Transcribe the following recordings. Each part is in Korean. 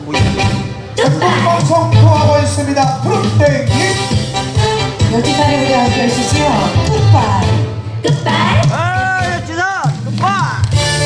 방송 통하고 있습니다. 푸른땡이 여기까지 우리 함께 해주시오. 굿바이. 굿바이. 아, 여치사 굿바이.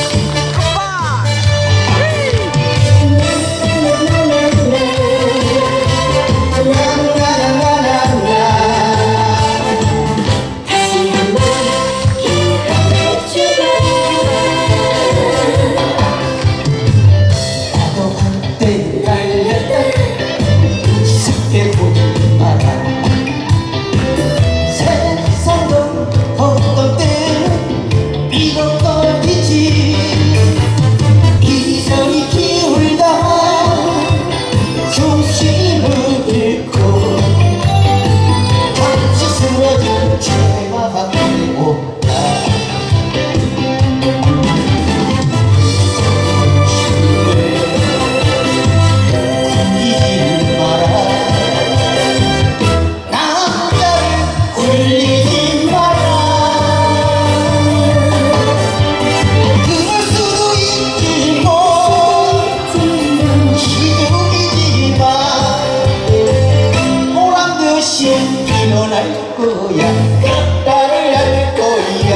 일어날 거야. 끝발을 할 거야.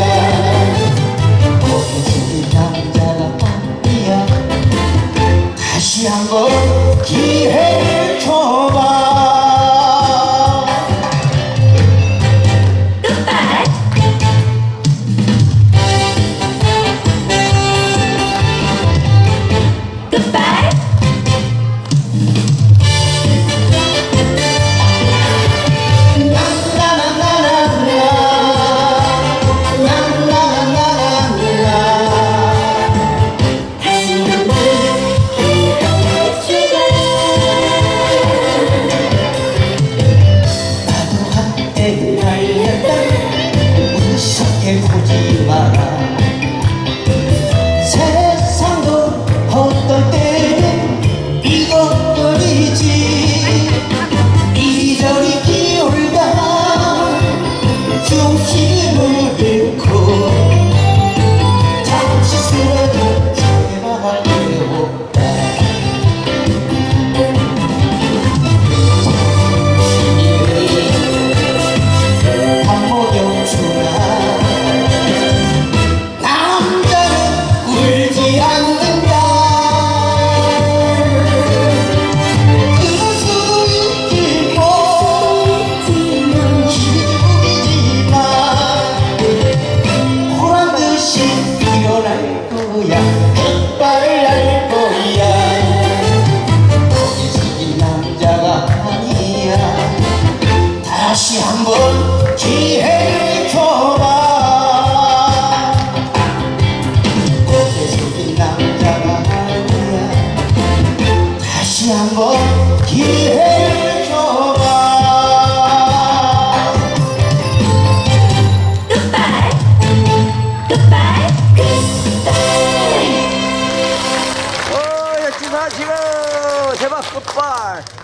거기서 남자가 아니야. 다시 한번 기회를 줘봐. 보지 마라. 세상도 어떨 때는 이것뿐이지. 이리저리 기울다 중심을 잃고 잠시 쓰러져 제발 해보다. 끝발을 할 거야. 거기서 이 남자가 아니야. 다시 한번 기회를 줘봐. 거기서 이 남자가 아니야. 다시 한번 기회를 줘봐. 굿바이. 굿바이. 굿바이. 여치사 지금 제발 굿바이.